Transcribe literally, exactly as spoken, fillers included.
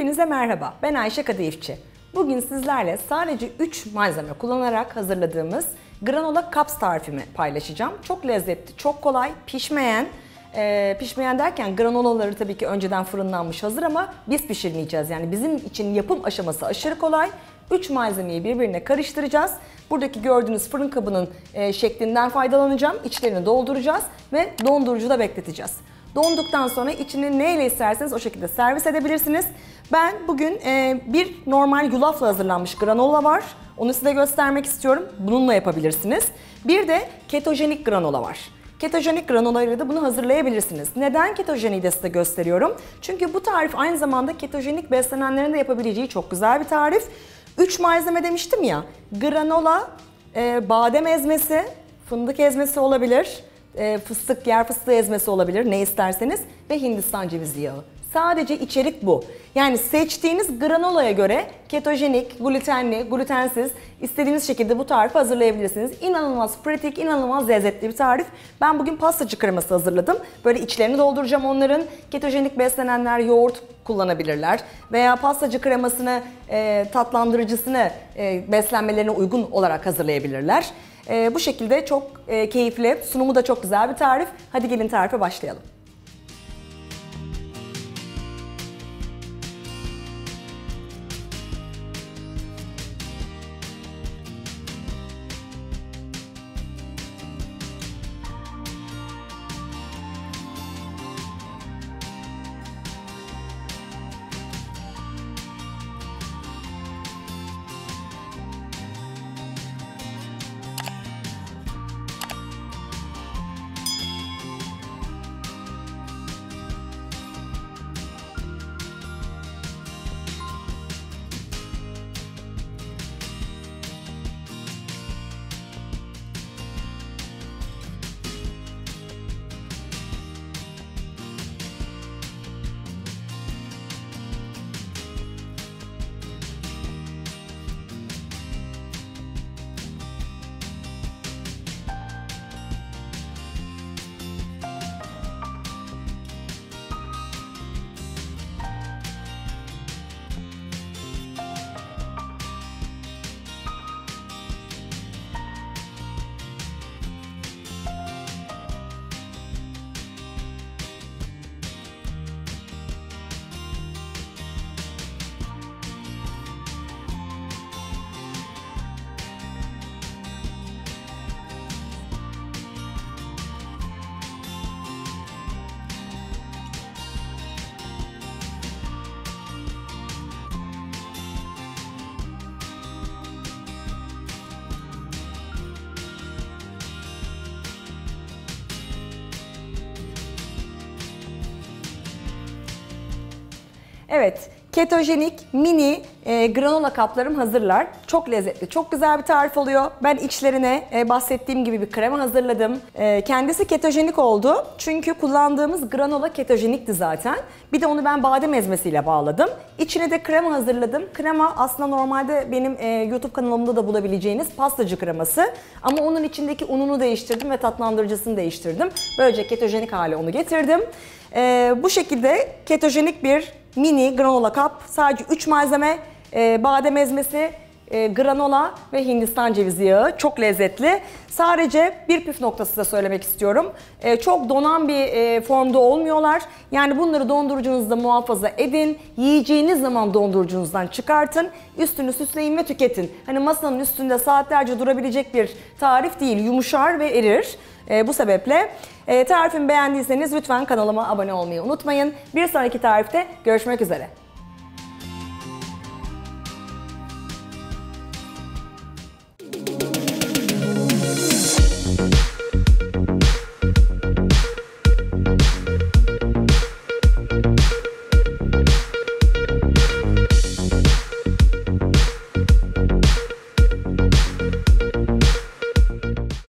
Hepinize merhaba, ben Ayşe Kadayıfçı. Bugün sizlerle sadece üç malzeme kullanarak hazırladığımız granola cups tarifimi paylaşacağım. Çok lezzetli, çok kolay, pişmeyen, e, pişmeyen derken granolaları tabii ki önceden fırınlanmış hazır ama biz pişirmeyeceğiz. Yani bizim için yapım aşaması aşırı kolay. üç malzemeyi birbirine karıştıracağız. Buradaki gördüğünüz fırın kabının e, şeklinden faydalanacağım. İçlerini dolduracağız ve dondurucuda bekleteceğiz. Donduktan sonra içini neyle isterseniz o şekilde servis edebilirsiniz. Ben bugün e, bir normal yulafla hazırlanmış granola var. Onu size göstermek istiyorum. Bununla yapabilirsiniz. Bir de ketojenik granola var. Ketojenik granola ile de bunu hazırlayabilirsiniz. Neden ketojeniği de size gösteriyorum? Çünkü bu tarif aynı zamanda ketojenik beslenenlerin de yapabileceği çok güzel bir tarif. üç malzeme demiştim ya. Granola, e, badem ezmesi, fındık ezmesi olabilir. E, fıstık, yer fıstığı ezmesi olabilir, ne isterseniz ve Hindistan cevizi yağı. Sadece içerik bu. Yani seçtiğiniz granolaya göre ketojenik, glutenli, glutensiz istediğiniz şekilde bu tarifi hazırlayabilirsiniz. İnanılmaz pratik, inanılmaz lezzetli bir tarif. Ben bugün pastacı kreması hazırladım. Böyle içlerini dolduracağım onların. Ketojenik beslenenler yoğurt kullanabilirler. Veya pastacı kremasını, e, tatlandırıcısını e, beslenmelerine uygun olarak hazırlayabilirler. Ee, bu şekilde çok e, keyifli, sunumu da çok güzel bir tarif. Hadi gelin tarife başlayalım. Evet, ketojenik mini e, granola kaplarım hazırlar. Çok lezzetli, çok güzel bir tarif oluyor. Ben içlerine e, bahsettiğim gibi bir krema hazırladım. E, kendisi ketojenik oldu. Çünkü kullandığımız granola ketojenikti zaten. Bir de onu ben badem ezmesiyle bağladım. İçine de krema hazırladım. Krema aslında normalde benim e, YouTube kanalımda da bulabileceğiniz pastacı kreması. Ama onun içindeki ununu değiştirdim ve tatlandırıcısını değiştirdim. Böylece ketojenik hale onu getirdim. E, bu şekilde ketojenik bir mini granola kap, sadece üç malzeme, e, badem ezmesi, e, granola ve Hindistan cevizi yağı. Çok lezzetli. Sadece bir püf noktası da söylemek istiyorum. E, çok donan bir e, formda olmuyorlar. Yani bunları dondurucunuzda muhafaza edin. Yiyeceğiniz zaman dondurucunuzdan çıkartın. Üstünü süsleyin ve tüketin. Hani masanın üstünde saatlerce durabilecek bir tarif değil. Yumuşar ve erir. E, bu sebeple e, tarifimi beğendiyseniz lütfen kanalıma abone olmayı unutmayın. Bir sonraki tarifte görüşmek üzere.